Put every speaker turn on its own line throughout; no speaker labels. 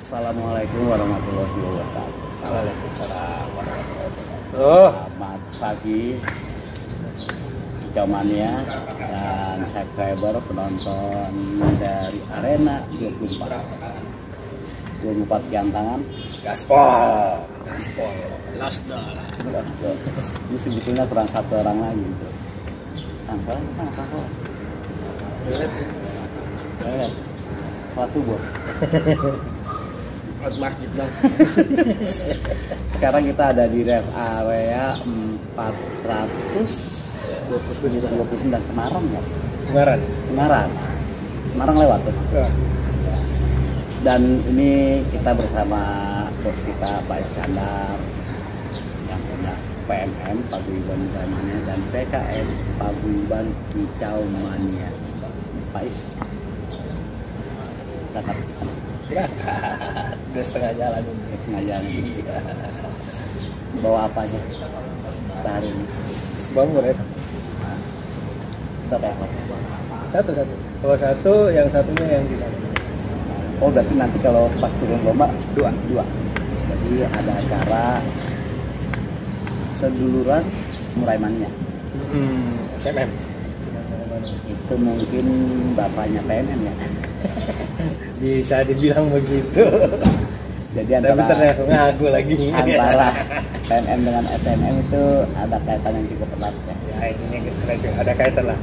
Assalamualaikum warahmatullahi wabarakatuh.
Waalaikumsalam warahmatullahi wabarakatuh.
Selamat pagi Kicaumannya dan subscriber penonton dari Arena 24 jam tangan.
Gaspol.
Last ini sebetulnya kurang satu orang lagi itu. Salah sholat subuh.
Masjid dong.
Sekarang kita ada di rest area 429 Semarang ya? Semarang lewat tuh.
Ya.
Dan ini kita bersama bos kita Pak Iskandar yang punya PMM Paguyuban Mania dan PKM Paguyuban Kicaumannya. Pak Is,
Udah setengah jalan ini.
sengaja bawa apa aja hari ini?
Bangun ya.
Kita apa?
Satu. Kalau satu, yang satunya yang di sana.
Oh berarti nanti kalau pas turun lomba dua. Jadi ada acara seduluran muraimannya.
SMM.
Itu mungkin bapaknya PMM ya.
Bisa dibilang begitu.
Jadi
Tapi ternyata ngaku lagi.
antara PMM dengan SMM itu ada kaitan yang cukup erat ya.
Ya ini keren juga. Ada kaitan lah.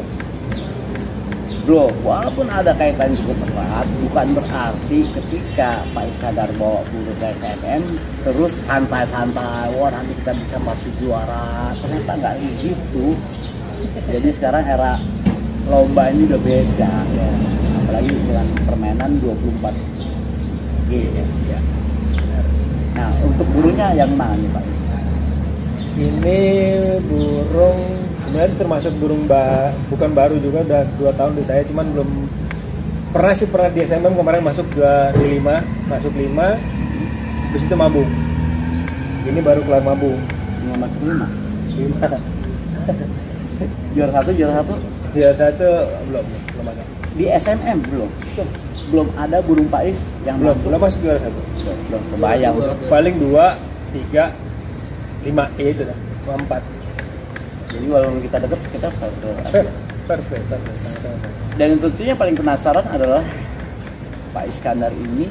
Bro, walaupun ada kaitan cukup erat, bukan berarti ketika Pak Iskandar bawa guru ke SMM terus santai-santai, wah nanti kita bisa pasti juara. Ternyata nggak gitu. Jadi sekarang era lomba ini udah beda ya. Apalagi dengan permainan 24G ya. Nah, untuk gurunya yang mana nih Pak?
Ini burung sebenarnya termasuk burung bukan baru juga, udah 2 tahun di saya, cuman belum pernah di SMM kemarin masuk di 5, masuk 5, terus itu mabung. Ini baru kelar mabung.
Nggak masuk 5.
5.
Juara satu
Juara satu belum ada.
di SMM belum ada burung Pais yang
Belum
masuk.
masuk juara satu.
Belum kebayang.
Paling 2, 3, 5 itu dah, 4.
Jadi walaupun kita deket kita
Perfect.
dan tentunya paling penasaran adalah Pak Iskandar ini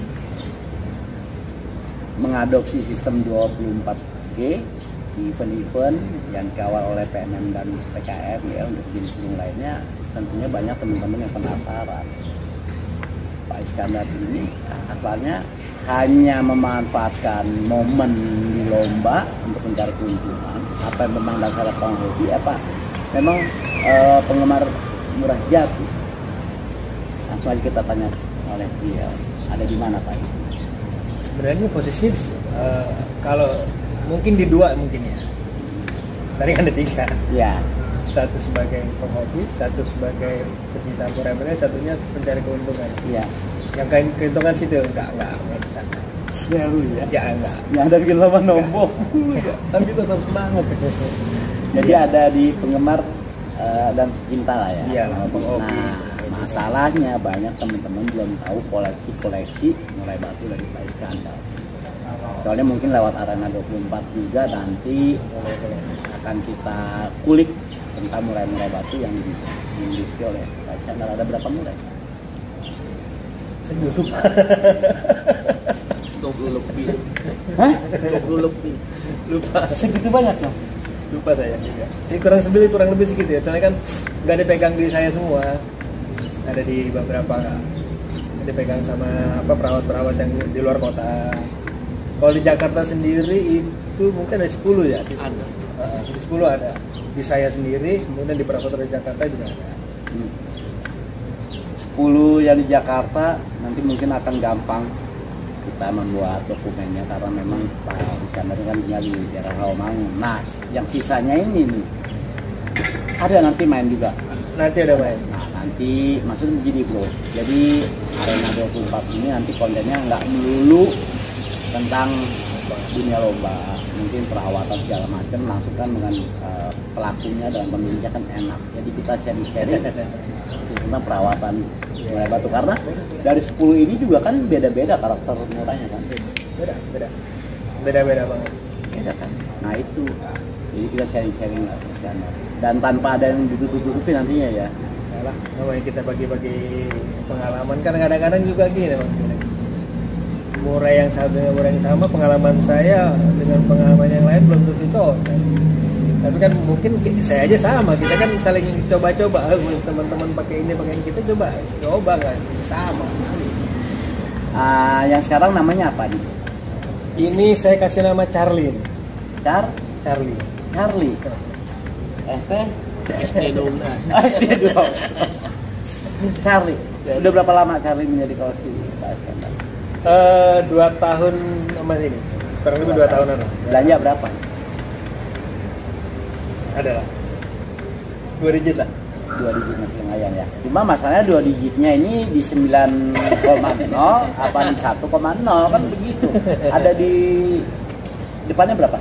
mengadopsi sistem 24G di event-event yang dikawal oleh PMM dan PKM ya. Untuk jenis burung lainnya tentunya banyak teman-teman yang penasaran. Pak Iskandar ini asalnya hanya memanfaatkan momen di lomba untuk mencari keuntungan. Apa yang memang dasar penghobi, apa memang penggemar murah jati? Langsung aja kita tanya oleh dia, ada di mana Pak?
Sebenarnya posisi kalau mungkin di 2 mungkin ya. Tadi kan ada 3.
Ya.
Satu sebagai penghobi, satu sebagai pecinta murah, satunya pencari keuntungan.
Iya.
Yang keuntungan situ enggak di sana.
Seru ya.
Enggak.
Yang ada bikin lama nombok. Tapi tetap semangat. Jadi ada di penggemar dan pecinta lah ya.
Iya, penghobi.
Nah, masalahnya banyak teman-teman belum tahu koleksi murai batu dari Pak Iskandar. Soalnya mungkin lewat Arena 24 juga nanti akan kita kulik tentang murai-murai batu yang dimiliki oleh Pak Iskandar. Ada berapa murai?
Saya juga lupa.
20 lebih. Hah? 20 lebih.
Lupa.
Segitu banyak dong?
Lupa saya juga. Ini kurang lebih segitu ya. Soalnya kan nggak dipegang di saya semua. Ada di beberapa. Dipegang sama perawat-perawat yang di luar kota. Kalau di Jakarta sendiri itu mungkin ada 10 ya.
Ada.
Di 10 ada. Di saya sendiri, kemudian di perawat di Jakarta juga ada.
10 yang di Jakarta nanti mungkin akan gampang kita membuat dokumennya karena memang Pak Iskandar kan tinggal di daerah Rawamangun. Nah, yang sisanya ini nih ada nanti main juga.
Nanti ada main.
Nah, nanti maksudnya begini bro. Jadi Arena 24 ini nanti kontennya nggak melulu tentang dunia lomba, mungkin perawatan segala macam langsung kan dengan pelakunya dan pemiliknya kan enak. Jadi kita sharing tentang perawatan murai batu, karena dari 10 ini juga kan beda-beda karakter murainya kan.
Beda banget.
Beda kan. Nah itu. Jadi kita sharing-sharing lah dan tanpa ada yang ditutup-tutupi nantinya ya.
Yalah, namanya kita bagi-bagi pengalaman kan kadang-kadang juga gini Bang. Murai yang sama dengan murai yang sama, pengalaman saya dengan pengalaman yang lain belum tentu cocok. Tapi kan mungkin saya aja sama, kita kan saling coba-coba, teman-teman pakai ini kita coba nggak sama.
Yang sekarang namanya apa nih?
Ini saya kasih nama Charlie. Charlie.
SD12. Charlie. Udah berapa lama Charlie menjadi koleksi Pak Iskandar?
2 tahun sama ini. Kurang lebih 2 tahunan.
Belanja berapa?
Ada lah. 2 digit lah.
2 digit masih lumayan ya. Cuma masalahnya 2 digitnya ini di 9,0 apa di 1,0 kan begitu. Ada di depannya berapa?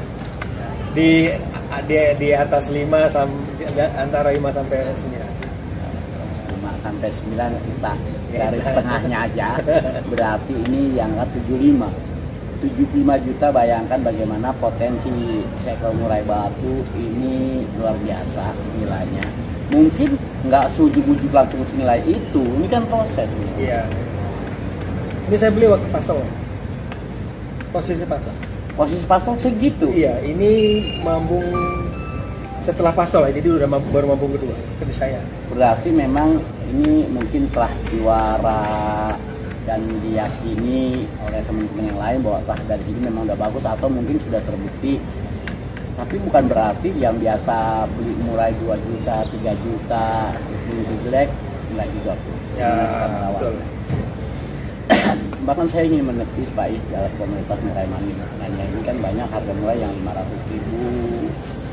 Di atas 5 antara 5 sampai 9.
5 sampai 9 kita garis tengahnya aja. Berarti ini yang 75 juta. Bayangkan bagaimana potensi seekor murai batu ini luar biasa nilainya. Mungkin nggak seujug-ujug langsung senilai itu. Ini kan proses.
Iya. Ini saya beli waktu pastol. Posisi pastol
segitu.
Iya, ini mambung setelah pastol ya, jadi baru mambung kedua ke saya.
Berarti memang ini mungkin telah juara dan diyakini oleh teman-teman yang lain bahwa dari sini memang udah bagus, atau mungkin sudah terbukti. Tapi bukan berarti yang biasa beli murai 2 juta, 3 juta itu jelek, nggak juga tuh.
Ya, betul.
Bahkan saya ingin menepis Pak Is dalam komunitas murai mani. Nanya ini kan banyak harga murai yang 500.000,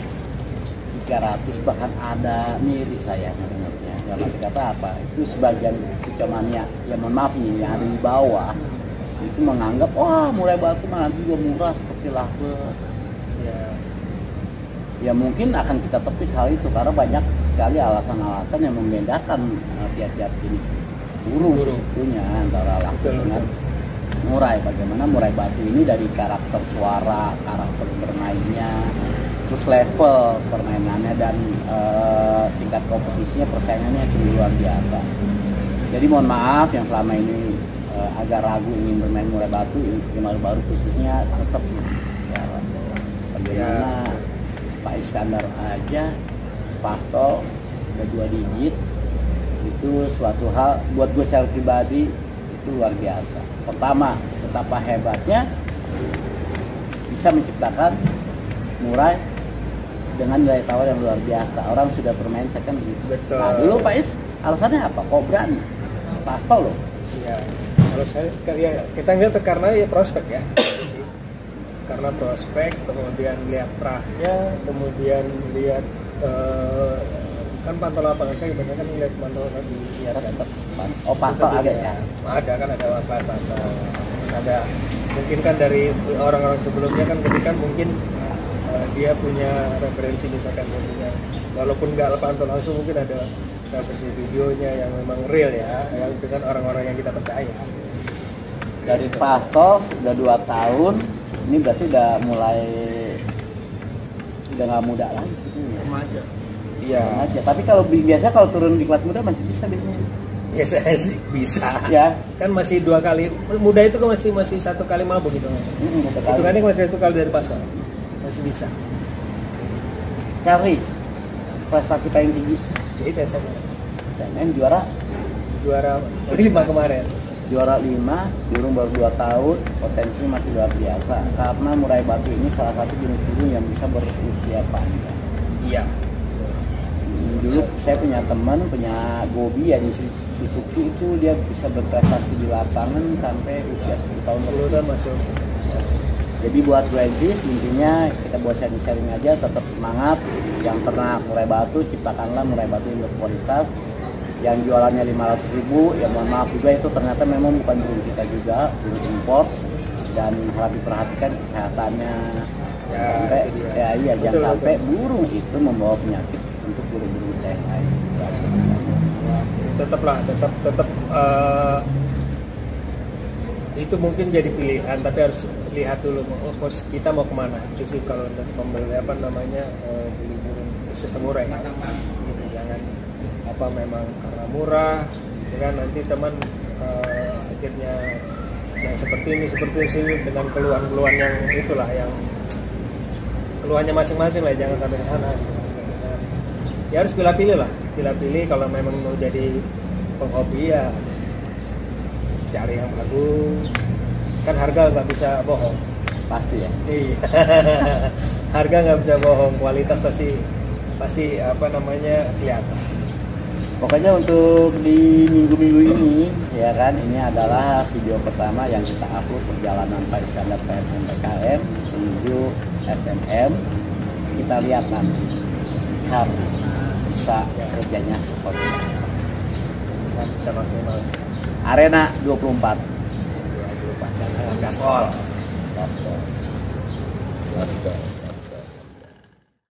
300, bahkan ada miris saya mendengarnya. Dalam arti kata apa? Itu sebagian kecamannya, ya mohon maaf nih, yang ada di bawah itu menganggap wah murai batu mah nanti juga murah seperti lava. Ya mungkin akan kita tepis hal itu karena banyak sekali alasan-alasan yang membedakan tiap-tiap jenis burung sebetulnya antara lava dengan murai. Bagaimana murai batu ini dari karakter suara, karakter bermainnya, terus level permainannya dan tingkat kompetisinya, persaingannya itu luar biasa. Jadi mohon maaf yang selama ini agak ragu ingin bermain murai batu, yang baru khususnya tetap ya, bagaimana Pak Iskandar aja pastol udah 2 digit itu suatu hal buat gue secara pribadi itu luar biasa. Pertama, betapa hebatnya bisa menciptakan murai dengan nilai tawar yang luar biasa. Orang sudah bermain second gitu.
Betul.
Nah dulu Pak Is, alasannya apa? Kok berani? Pastol loh.
Iya. Kalau saya sekali ya, kita lihat karena ya prospek ya. Karena prospek, kemudian lihat prahnya, kemudian lihat kan pantau lapangan saya banyak kan lihat pantau di lihat
oh pantau ada ya?
Ada kan, ada batas, terus ada mungkin kan dari orang-orang sebelumnya kan ketika mungkin dia punya referensi misalkan dia punya walaupun nggak pantau langsung mungkin ada referensi videonya yang memang real ya, yang dengan orang-orang yang kita percaya.
Dari pastol sudah 2 tahun, ini berarti udah mulai udah nggak muda lagi.
Remaja.
Iya. Tapi kalau biasa kalau turun di kelas muda masih bisa biasanya.
Ya saya sih bisa.
Ya.
Kan masih 2 kali. Muda itu kan masih 1 kali mabuk gitu. Hitungannya masih 1 kali dari pasar. Masih bisa.
Cari prestasi paling tinggi.
Jadi
SMM juara
5 kemarin.
Juara 5, burung baru 2 tahun, potensi masih luar biasa. Karena murai batu ini salah satu jenis burung yang bisa berusia panjang.
Iya.
Dulu saya punya teman, punya Gobi ya di Suzuki itu dia bisa berprestasi di lapangan sampai usia 10 tahun.
10 tahun masuk.
Jadi buat Gransis intinya kita buat sharing aja, tetap semangat. Yang pernah murai batu, ciptakanlah murai batu yang berkualitas. Yang jualannya 500.000, ya mohon maaf juga itu ternyata memang bukan burung kita juga, burung impor, dan harap diperhatikan kesehatannya. Jangan sampai burung itu membawa penyakit untuk burung-burung teh lain.
tetap itu mungkin jadi pilihan, tapi harus lihat dulu kita mau kemana. Itu sih kalau untuk membeli beli burung khusus samurai ya. Gitu, jangan memang karena murah gitu kan, nanti teman akhirnya yang seperti ini dengan keluhan-keluhan yang itulah, yang keluhannya masing-masing lah, jangan sampai ke sana gitu. Ya harus pilih-pilih kalau memang mau jadi penghobi ya cari yang bagus, kan harga nggak bisa bohong
pasti ya.
Iya. Harga nggak bisa bohong, kualitas pasti kelihatan.
Pokoknya untuk di minggu-minggu ini ya kan, ini adalah video pertama yang kita upload perjalanan Pak Iskandar PNM PKM menuju SNM. Kita lihat nanti cara bisa kerjanya seperti apa.
Bisa maksimal.
Arena 24
gaspol.
Gaspol.